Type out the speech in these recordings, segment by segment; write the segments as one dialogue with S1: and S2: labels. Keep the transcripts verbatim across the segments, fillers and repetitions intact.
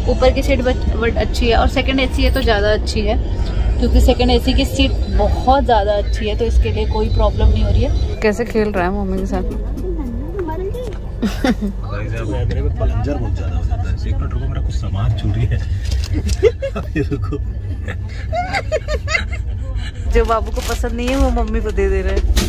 S1: ऊपर की seat but अच्छी है और सेकंड एसी है तो ज़्यादा अच्छी है, क्योंकि सेकंड एसी की सीट बहुत ज़्यादा अच्छी है, तो इसके लिए कोई प्रॉब्लम नहीं हो रही है। कैसे खेल रहा है मम्मी के साथ?
S2: मेरे में पलंजर बहुत ज्यादा हो जाता है। एक मिनट रुको, मेरा कुछ सामान चोरी है। अभी रुको।
S1: जो बाबू को पसंद नहीं है वो मम्मी को दे दे रहे हैं।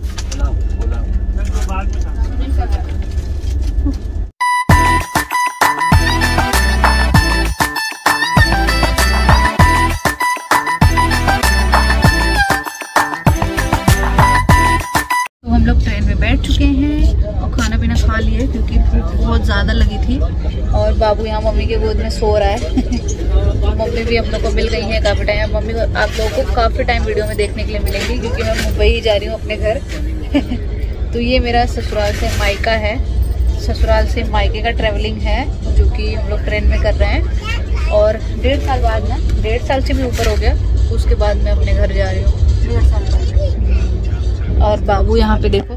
S1: हम लोग ट्रेन में बैठ चुके हैं और खाना पीना खा लिए, क्योंकि भूख बहुत ज़्यादा लगी थी। और बाबू यहाँ मम्मी के गोद में सो रहा है। मम्मी भी हम लोग को मिल गई है काफ़ी टाइम। मम्मी को आप लोगों को काफ़ी टाइम वीडियो में देखने के लिए मिलेंगी, क्योंकि मैं मुंबई ही जा रही हूँ अपने घर। तो ये मेरा ससुराल से मायका है, ससुराल से मायके का ट्रैवलिंग है, जो कि हम लोग ट्रेन में कर रहे हैं। और डेढ़ साल बाद ना, डेढ़ साल से भी ऊपर हो गया, उसके बाद मैं अपने घर जा रही हूँ, डेढ़ साल बाद। और बाबू यहाँ पे देखो,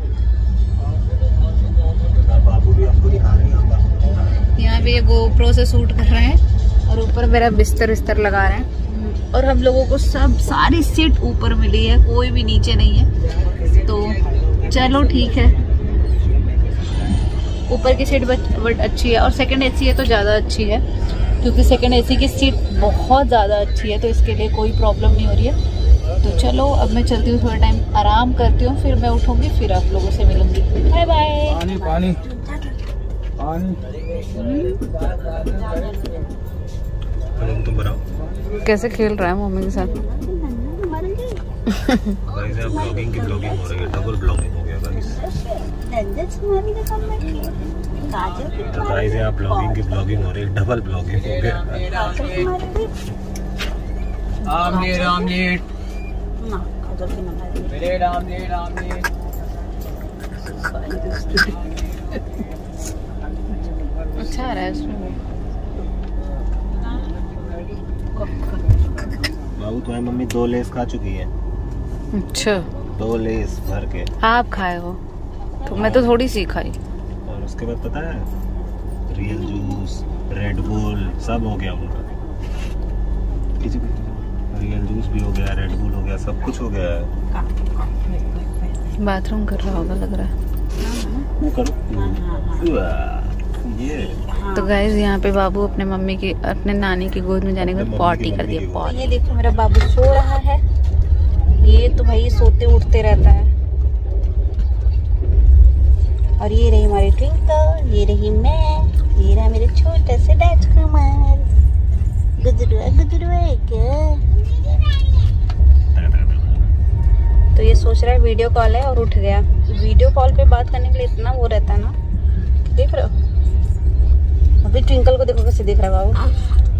S1: यहाँ पे ये गोप्रो से शूट कर रहे हैं और ऊपर मेरा बिस्तर विस्तर लगा रहे हैं। और हम लोगों को सब सारी सीट ऊपर मिली है, कोई भी नीचे नहीं है, तो चलो ठीक है। ऊपर की सीट बट अच्छी है और सेकंड एसी है तो ज़्यादा अच्छी है, क्योंकि सेकंड एसी की सीट बहुत ज़्यादा अच्छी है, तो इसके लिए कोई प्रॉब्लम नहीं हो रही है। तो चलो अब मैं चलती हूँ, थोड़ा टाइम आराम करती हूँ, फिर मैं उठूँगी, फिर आप लोगों से मिलूंगी। Bye bye.
S2: पानी पानी पानी तुम बनाओ।
S1: कैसे खेल रहा है मम्मी के साथ?
S2: गाइस ब्लॉगिंग की ब्लॉगिंग हो रही है, डबल ब्लॉगिंग हो गया गाइस। तो गाइस यहाँ ब्लॉगिंग की ब्लॉगिंग हो रही है, डबल ब्लॉगिंग हो गया। Omelette omelette bread omelette omelette.
S1: अच्छा आ रहा है इसमें।
S2: बाबू तुम्हारी मम्मी दो लेस खा चुकी है।
S1: अच्छा,
S2: दो लेस भर के
S1: आप खाए हो तो मैं तो थोड़ी सी खाई।
S2: और उसके बाद पता है, रियल जूस, रेड बुल सब हो गया उनका। रियल जूस भी हो गया, रेड बुल हो गया, सब कुछ हो गया है।
S1: बाथरूम कर रहा होगा लग रहा है।
S2: वो करो ये।
S1: तो गाइस यहाँ पे बाबू अपने मम्मी की, अपने नानी की गोद में जाने के बाद पॉटी कर दिया। पॉटी। ये देखो मेरा बाबू सो रहा है। ये तो भाई सोते उठते रहता है। और ये रही हमारी ट्विंकल, ये रही मैं, ये रहा मेरे छोटे से राजकुमार। गुदरुआ गुदरुआ क्या। तो ये सोच रहा है वीडियो कॉल है और उठ गया। वीडियो कॉल पे बात करने के लिए इतना वो रहता है ना, देख रहे हो। अभी ट्विंकल को देखो कैसे देख रहा है बाबू।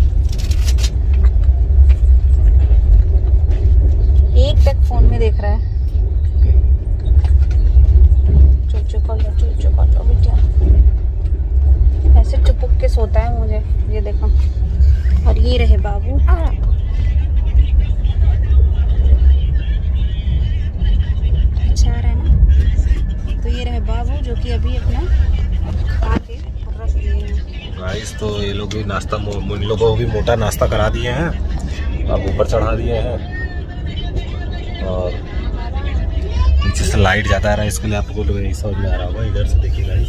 S1: एक तक फोन में देख रहा है। चुप चुप कर लो, चुप चुप कर लो बेटिया। ऐसे चुपक के सोता है मुझे, ये देखो। और ये रहे बाबू। अच्छा आ रहा है ना। तो ये रहे बाबू, जो कि अभी अपना खा के रख दिए हैं।
S2: गाइस तो ये लोग भी नाश्ता, इन लोगों को भी मोटा नाश्ता करा दिए हैं, अब ऊपर चढ़ा दिए हैं। और नीचे से लाइट ज्यादा आ रहा है, इसके लिए आपको लोग समझ में आ रहा होगा। इधर से देखिए गाइस,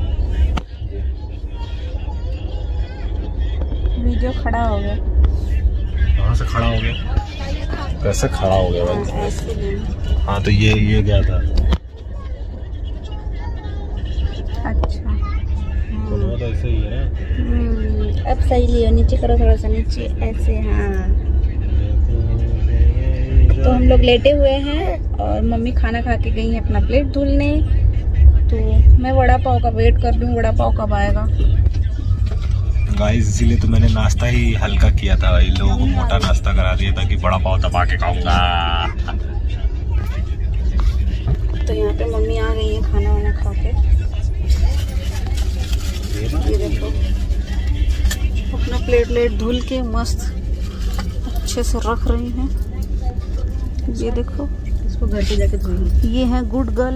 S1: वीडियो खड़ा हो गया।
S2: कहाँ से खड़ा हो गया? कैसे खड़ा हो गया भाई? हाँ तो ये ये गया था।
S1: अच्छा
S2: तो ऐसे ही है।
S1: अब सही लियो, नीचे करो थोड़ा सा, नीचे ऐसे। हाँ तो हम लोग लेटे हुए हैं और मम्मी खाना खा के गई है अपना प्लेट धुलने। तो मैं वड़ा पाव का वेट कर रही हूँ, वड़ा पाव कब आएगा।
S2: गाइस इसीलिए तो मैंने नाश्ता ही हल्का किया था, इन लोगों को मोटा नाश्ता करा दिया था कि बड़ा पाव दबा के खाऊंगा।
S1: तो यहाँ पे मम्मी आ गई है खाना वाना खा के। ये देखो अपना प्लेट लेट धुल के मस्त अच्छे से रख रही हैं। ये देखो, इसको घर पे जाके धोएंगे। ये है good girl,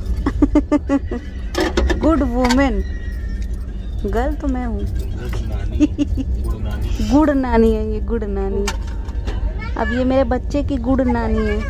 S1: good women. Girl तो मैं हूँ। गुड़ नानी है ये, गुड़ नानी। अब ये मेरे बच्चे की गुड़ नानी है।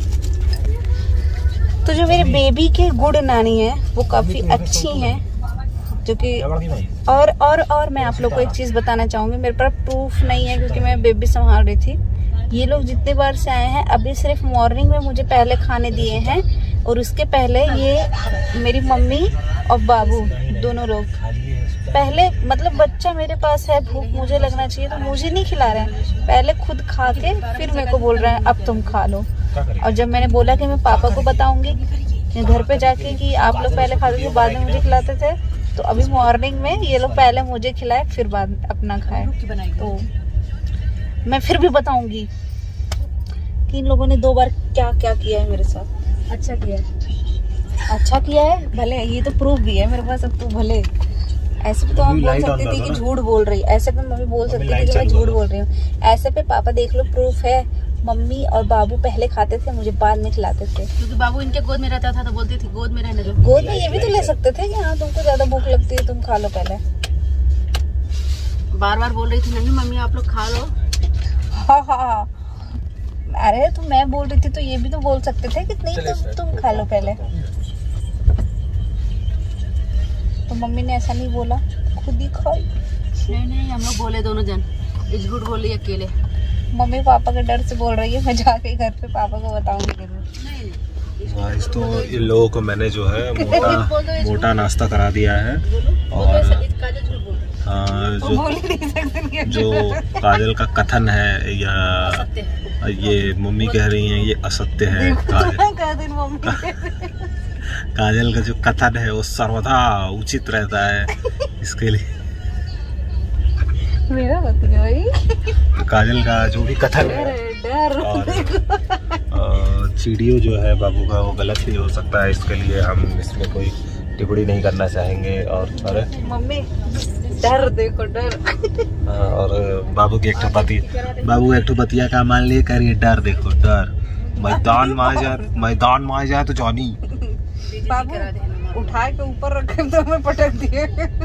S1: तो जो मेरे बेबी के गुड़ नानी है वो काफी अच्छी हैं, जो कि और और और मैं आप लोग को एक चीज बताना चाहूंगी। मेरे पास प्रूफ नहीं है क्योंकि मैं बेबी संभाल रही थी। ये लोग जितने बार से आए हैं अभी सिर्फ मॉर्निंग में मुझे पहले खाने दिए हैं, और उसके पहले ये मेरी मम्मी और बाबू दोनों लोग पहले, मतलब बच्चा मेरे पास है, भूख मुझे लगना चाहिए तो मुझे नहीं खिला रहे हैं, पहले खुद खा के फिर मेरे को बोल रहे हैं अब तुम खा लो। और जब मैंने बोला कि मैं पापा को बताऊंगी घर पे जाके कि आप लोग पहले खाते थे बाद में मुझे खिलाते थे, तो अभी मॉर्निंग में ये लोग पहले मुझे खिलाए फिर बाद अपना खाए। तो मैं फिर भी बताऊंगी कि इन लोगों ने दो बार क्या क्या किया है मेरे साथ। अच्छा किया है, अच्छा किया है भले, ये तो प्रूफ भी है मेरे पास। अब तो भले ऐसे पे तो हम बोल सकती थी कि झूठ बोल रही, ऐसे पे मम्मी बोल सकती थी कि मैं झूठ बोल रही हूँ, ऐसे पे पापा देख लो प्रूफ है। मम्मी और बाबू पहले खाते थे, मुझे बाद में खिलाते थे, क्योंकि बाबू इनके गोद में रहता था तो बोलती थी गोद में रहने दो। गोद में ये भी तो ले सकते थे कि हाँ तुमको ज्यादा भूख लगती है तुम खा लो पहले। बार बार बोल रही थी नहीं मम्मी आप लोग खा लो। हाँ हाँ, अरे तो मैं बोल रही थी तो ये भी तो बोल सकते थे कि नहीं तुम तुम खा लो पहले। तो मम्मी ने ऐसा नहीं बोला, खुद ही खाई। नहीं नहीं हम लोग बोले दोनों जन, झूठ बोल रही अकेले। मम्मी पापा के डर से बोल रही है, मैं जाके घर पे पापा को बताऊंगी जरूर।
S2: गाइस तो इन लोगों को मैंने जो है मोटा मोटा नाश्ता करा दिया है, और आ, जो जो काजल का कथन है या ये मम्मी कह रही हैं ये असत्य है। काजल काजल का जो कथन है वो सर्वथा उचित रहता है, इसके लिए
S1: मेरा भाई
S2: काजल का जो भी कथन है
S1: डर।
S2: और वीडियो जो है बाबू का वो गलत भी हो सकता है, इसके लिए हम इसमें कोई टिप्पणी नहीं करना चाहेंगे। और अरे
S1: मम्मी डर देखो डर।
S2: और बाबू की एक पति बाबू एक बतिया का मान लिए करिए डर देखो डर। मैदान में आ जाए मैदान में आ जाए तो जानी
S1: बाबू उठा के ऊपर रखे तो हमें पटक दिए।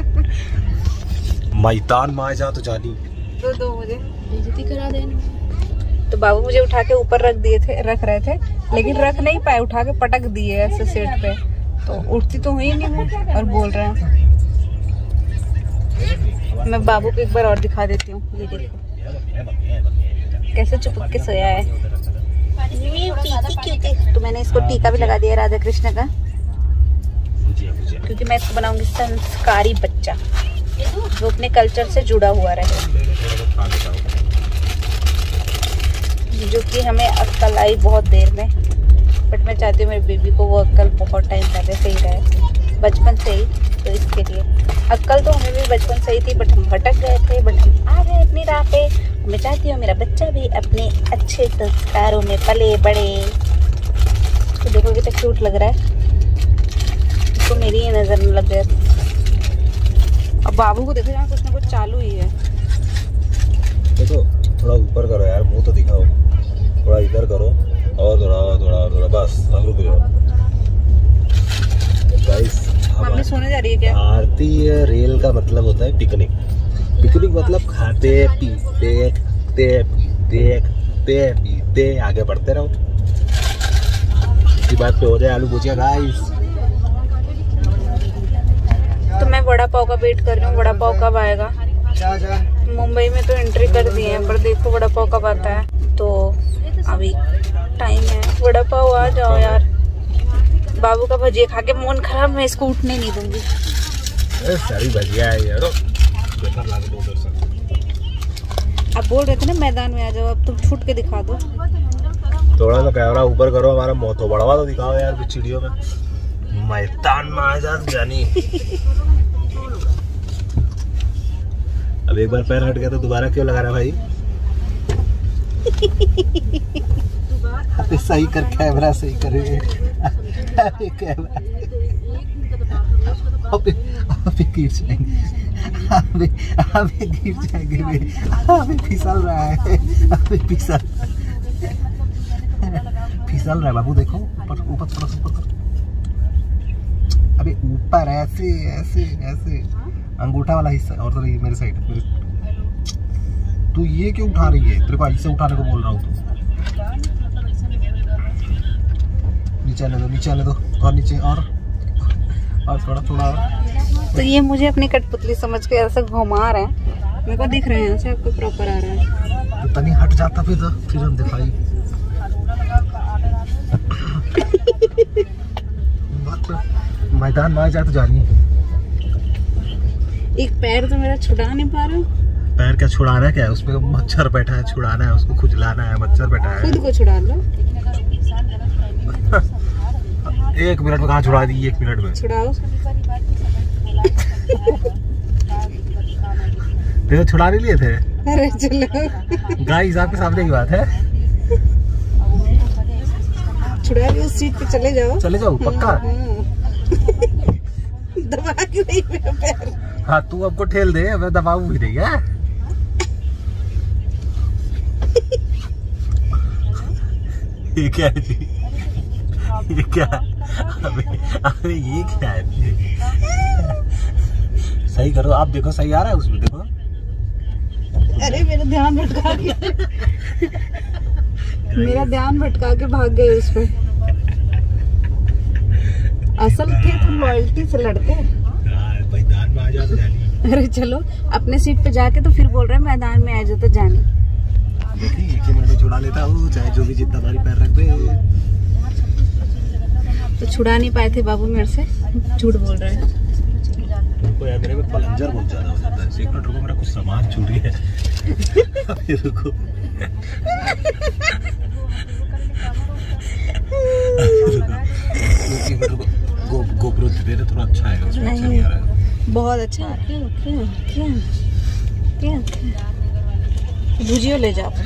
S2: मैदान में आ जाए तो जानी
S1: तो दो मुझे बेइज्जती करा देना। तो बाबू मुझे उठा के ऊपर रख दिए थे, रख रहे थे, लेकिन रख नहीं पाए, उठा के पटक दिए ऐसे सेट पे, तो उठती तो हुई नहीं मैं। और बोल रहे हैं मैं बाबू को एक बार और दिखा देती हूँ, ये देखो कैसे चुपक के सोया है। तो मैंने इसको टीका भी लगा दिया राधा कृष्ण का, क्योंकि मैं इसको बनाऊंगी संस्कारी बच्चा जो अपने कल्चर से जुड़ा हुआ रहे, जो कि हमें अक्ल आई बहुत देर में, बट मैं चाहती हूँ मेरे बेबी को वो अक्ल बहुत टाइम पहले से ही रहे, बचपन से ही। तो इसके लिए अक्ल तो हमें भी बचपन से ही थी, बट हम भटक गए थे, बट हम आ गए अपनी राह पे। मैं चाहती हूँ मेरा बच्चा भी अपने अच्छे संस्कारों में पले बड़े। तो देखो कितना क्यूट लग रहा है, इसको मेरी ही नजर न लग गया। अब बाबू को देखो यहाँ कुछ ना कुछ चालू ही है।
S2: देखो थोड़ा ऊपर करो यार, मुंह तो दिखाओ, थोड़ा इधर करो और थोड़ा थोड़ा थोड़ा बस, अब रुक जाओ। गाइस
S1: मम्मी सोने जा रही है क्या?
S2: भारतीय रेल का मतलब होता है पिकनिक। पिकनिक मतलब खाते पीते खाते पीते खाते पीते आगे बढ़ते रहो। इसी बात पे हो जाए आलू भुजिया गाइस।
S1: तो मैं वड़ा पाव का वेट कर रही हूँ, वड़ा पाव कब आएगा। मुंबई में तो एंट्री कर दिए हैं, पर देखो वड़ा पाव कब आता है। तो अभी टाइम है, वड़ा पाव आ जाओ यार। बाबू का भजिया खा के मन खराब, मैं इसको उठने नहीं दूंगी।
S2: सारी भजिया है यार।
S1: आप बोल रहे थे ना मैदान में आ जाओ, अब तुम छूट के दिखा दो।
S2: थोड़ा सा कैमरा ऊपर करो, हमारा मुंह तो बड़वा तो दिखाओ यार कुछ वीडियो में। मैदान में आ जा जानी। अब एक बार पैर हट गया तो दोबारा क्यों लगा रहा भाई? अबे सही कर, कैमरा सही करे। अबे कैमरा अबे अबे गिर जाएंगे, अबे अबे गिर जाएंगे, अबे फिसल रहा है, अबे फिसल फिसल रहा है बाबू। देखो ऊपर ऊपर थोड़ा सा ऊपर, अबे ऊपर ऐसे ऐसे ऐसे अंगूठा वाला हिस्सा, और थोड़ा मेरे साइड, मेरे तू ये क्यों उठा रही है? तेरे को ऐसे उठाने को बोल रहा हूँ। तू नीचे आने दो, नीचे आने दो, और नीचे, और और थोड़ा थोड़ा।
S1: तो ये मुझे अपनी कठपुतली समझ के ऐसे घुमा रहे हैं, मेरे को दिख रहे हैं ऐसे, आपको प्रॉपर आ रहा है।
S2: तो तनी हट जाता फिर तो फिर हम दिखाई। मैदान में आ जाए तो जानी।
S1: एक पैर तो मेरा छुड़ा नहीं पा रहा हूँ।
S2: पैर क्या छुड़ाना है? क्या उसमें मच्छर बैठा है, छुड़ाना है उसको, खुजलाना है, मच्छर बैठा है।
S1: खुद को छुड़ा लो।
S2: एक मिनट में कहाँ छुड़ा दी? एक मिनट में
S1: छुड़ाओ।
S2: तो छुड़ा नहीं लिए थे?
S1: अरे चलो
S2: गाइस आपके सामने की बात है।
S1: छुड़ा लो, उस सीट पे चले जाओ।
S2: चले जाओ पक्का?
S1: दबा के नहीं मेरा पैर।
S2: हाँ तू हमको ठेल दे, मैं दबाऊ भी नहीं है। ये क्या है जी? ये क्या? अबे अबे ये क्या है? सही करो आप, देखो सही आ रहा है उसमें, देखो।
S1: अरे मेरा ध्यान भटका के मेरा ध्यान भटका के भाग गए उस पे। असल थे तो लॉयल्टी से लड़ते।
S2: मैदान में आ जा तो जानी।
S1: अरे चलो अपने सीट पे जाके तो फिर बोल रहे हैं मैदान में आ जाओ तो जानी।
S2: देखिए एक मिनट में छुड़ा लेता हूँ, चाहे जो भी जितना भारी पैर रख दे।
S1: तो छुड़ा नहीं पाए थे बाबू मेरे से, झूठ बोल रहे हैं।
S2: रुको यार, मेरे में पलंजर बहुत ज्यादा हो जाता है। एक मिनट रुको, मेरा कुछ सामान चोरी है। अभी रुको। रुको, गो गोप्रो दे दे, थोड़ा अच्छा है, उसमें अच्छा नहीं आ रहा है।
S1: बहुत अच्छा। क्या क्या क्या क्या भुजिया ले जाओ।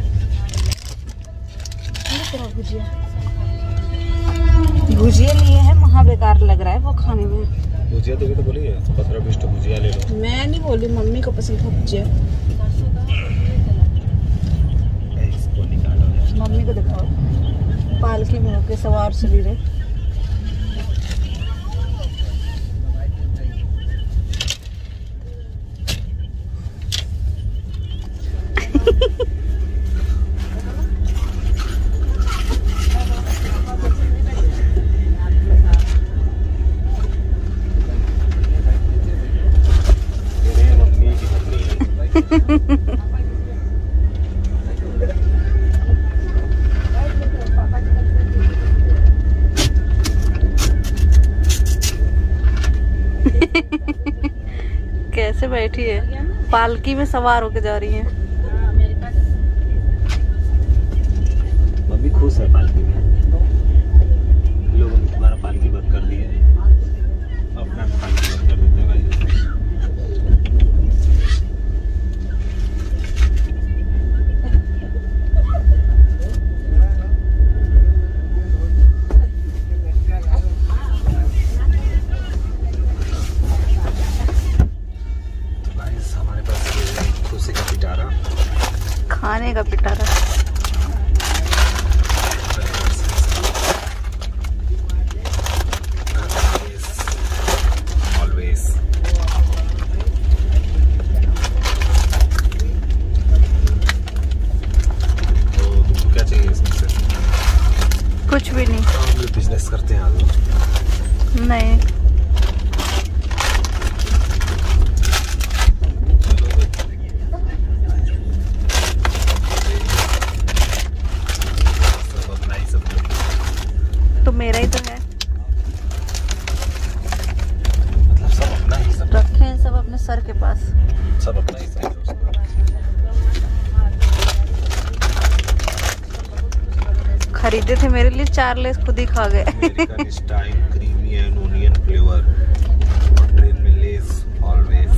S1: भुजिया भुजिया लिए है, महा बेकार लग रहा है वो खाने में।
S2: भुजिया तो तो बोली है, पंद्रह बीस तो भुजिया ले लो।
S1: मैं नहीं बोली, मम्मी को पसंद था भुजिया।
S2: इसको निकालो,
S1: मम्मी को दिखाओ, पालकी में होके सवार सवेरे। कैसे बैठी है, पालकी में सवार होके जा रही है।
S2: मम्मी खुश है पालकी में। लोगों ने तुम्हारा पालकी बंद कर दी है, अपना पालकी बंद कर देते हैं भाई।
S1: खाने का पिटारा।
S2: Always. तो तुमको क्या चाहिए इसमें से?
S1: कुछ भी नहीं।
S2: हम लोग बिजनेस करते हैं आगे।
S1: नहीं तो मेरा ही तो है।
S2: मतलब सब अपना ही, सब
S1: रखे हैं सब अपने सर के पास।
S2: सब अपना ही है उसको।
S1: खरीदे थे मेरे लिए चार लेस, खुद ही खा गए।
S2: American style creamy and onion flavour और ट्रेन में लेस ऑलवेज।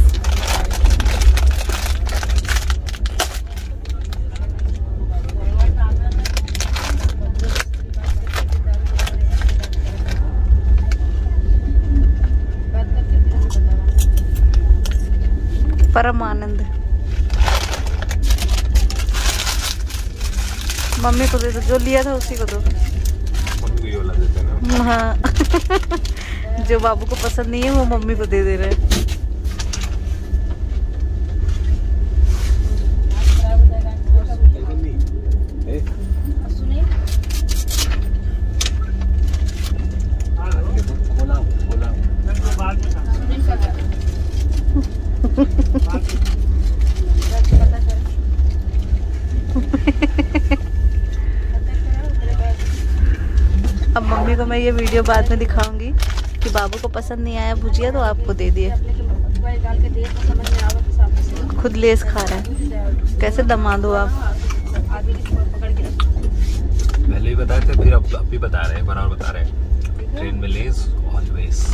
S1: परम आनंद। मम्मी को दे दो, जो लिया था उसी को दो।
S2: मम्मी को ये वाला देते हैं ना।
S1: हाँ जो बाबू को पसंद नहीं है वो मम्मी को दे दे रहे हैं। ये वीडियो बाद में दिखाऊंगी कि बाबू को पसंद नहीं आया भुजिया तो आपको दे दिए। खुद लेस खा रहे हैं। कैसे दामाद हो आप?
S2: पहले ही बताए थे, फिर अब अब भी बता रहे हैं, बराबर बता रहे हैं। ट्रेन में लेस ऑलवेज।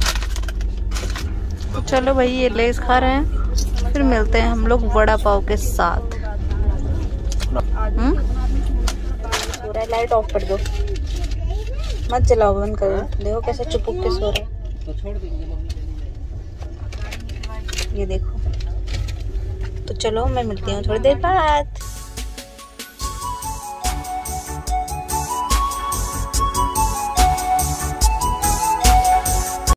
S1: चलो भाई ये लेस खा रहे हैं, फिर मिलते हैं हम लोग वड़ा पाव के साथ। हम्म पूरा लाइट ऑफ कर दो, मत जलाओ, बंद करो। देखो कैसे चुपक के सो रहे हैं, ये देखो। तो चलो मैं मिलती हूँ थोड़ी देर बाद।